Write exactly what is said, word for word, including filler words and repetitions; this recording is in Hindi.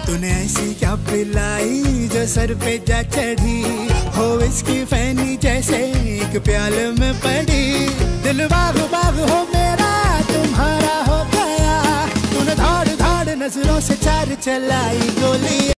तूने ऐसी क्या पिलाई जो सर पे जा चढ़ी, हो इसकी फैनी जैसे एक प्याल में पड़ी। दिल बाग बाग हो मेरा तुम्हारा हो गया, तूने धाड़ धाड़ नजरों से चार चलाई गोली।